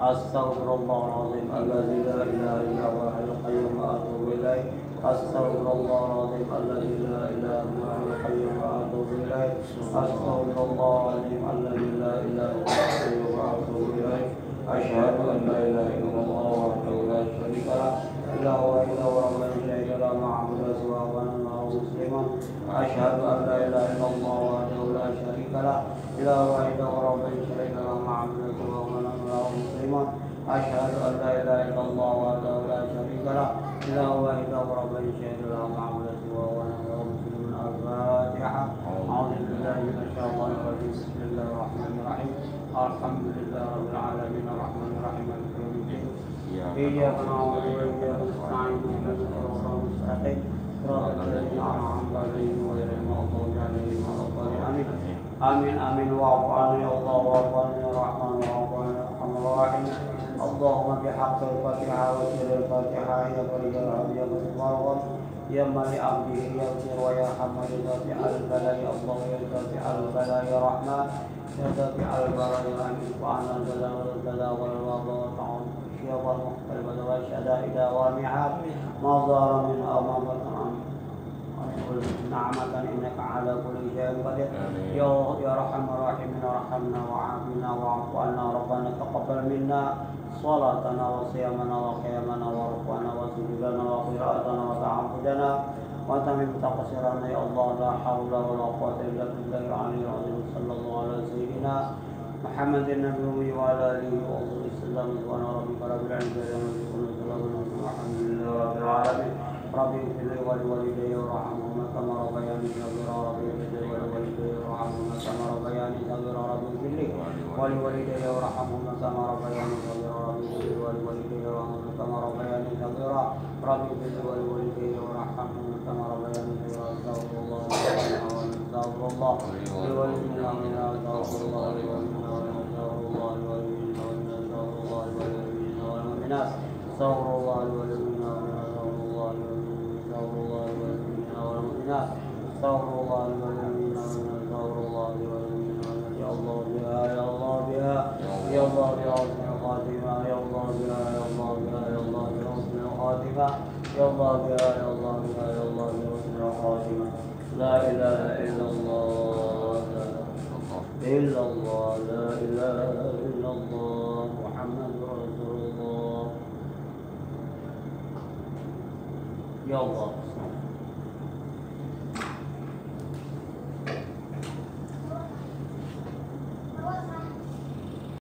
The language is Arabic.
أستغفر الله العظيم الذي لا إله إلا هو الحي القيوم وأتوب إليه. أستغفر الله العظيم الذي لا إله إلا هو الحي القيوم وأتوب إليه. أستغفر الله العظيم الذي لا إله إلا هو الحي القيوم وأتوب إليه. أشهد أن لا إله إلا الله وحده لا شريك له لا إله رب شهد لا معبود سواه وأنا مسلم. أشهد أن لا إله إلا الله وحده لا شريك له لا إله رب شهد لا معبود سواه وأنا مسلم. أشهد أن لا إله إلا الله وحده لا شريك له لا إله رب شهد لا معبود سواه وأنا مسلم. الفاتحة. أعوذ بالله من الشيطان الرجيم. بسم الله الرحمن الرحيم. الحمد لله رب العالمين الرحمن الرحيم مالك يوم الدين. إياك نعبد وإياك نستعين اهدنا الصراط المستقيم صراط الذين أنعمت عليهم غير المغضوب عليهم ولا الضالين. آمين آمين. واعف عنا يا الله واعف عنا يا رحمن واعف عنا يا أرحم الراحمين. اللهم بحق الفاتحة وسر الفاتحة يا فرج الهم يا غفار يا من لعبده يغفر ويرحم لدافع البلاء الله يا دافع البلاء يا رحمن يا دافع البلاء يا رحمن وعنا البلاء والبلاء والوباء والطاعون والشياط والمختلفة والشدائد والمعاد ما ظهر منها وما بطن نعمة إنك على كل شيء قدير. يا أرحم الراحمين ارحمنا وعافنا واعف عنا ربنا تقبل منا صلاتنا وصيامنا وقيامنا وركوعنا وسجودنا وقراءتنا وتعبدنا وتمم تقصيرنا يا الله. لا حول ولا قوة إلا بالله العلي العظيم. صلى الله على سيدنا محمد النبي وعلى آله وصحبه وسلم. سبحان ربك رب العزة عما يصفون وسلام والحمد لله رب العالمين. ربي اغفر لي ولوالدي وارحمهما كما ربياني صغيرا. ربي اغفر لي ولوالدي وارحمهما كما ربياني صغيرا. ربي اغفر لي ولوالدي وارحمهما كما ربياني صغيرا. ربي اغفر لي ولوالدي وارحمهما كما ربياني صغيرا. ربي اغفر لي ولوالدي وارحمهما كما ربياني صغيرا. استغفر الله استغفر الله لولدنا ومنا استغفر الله لولدنا ومنا استغفر الله لولدنا ومنا استغفر الله لولدنا والمؤمنات استغفر الله لولدنا ومنا استغفر الله والمؤمنات استغفر الله للمؤمنين استغفر الله للمؤمنين. يا الله بها يا الله بها يا الله بحسن الخاتمة يا الله بها يا الله بها يا الله بحسن الخاتمة يا الله بها يا الله بها يا الله بحسن الخاتمة. لا إله إلا الله إلا الله لا إله إلا الله محمد رسول الله. يا الله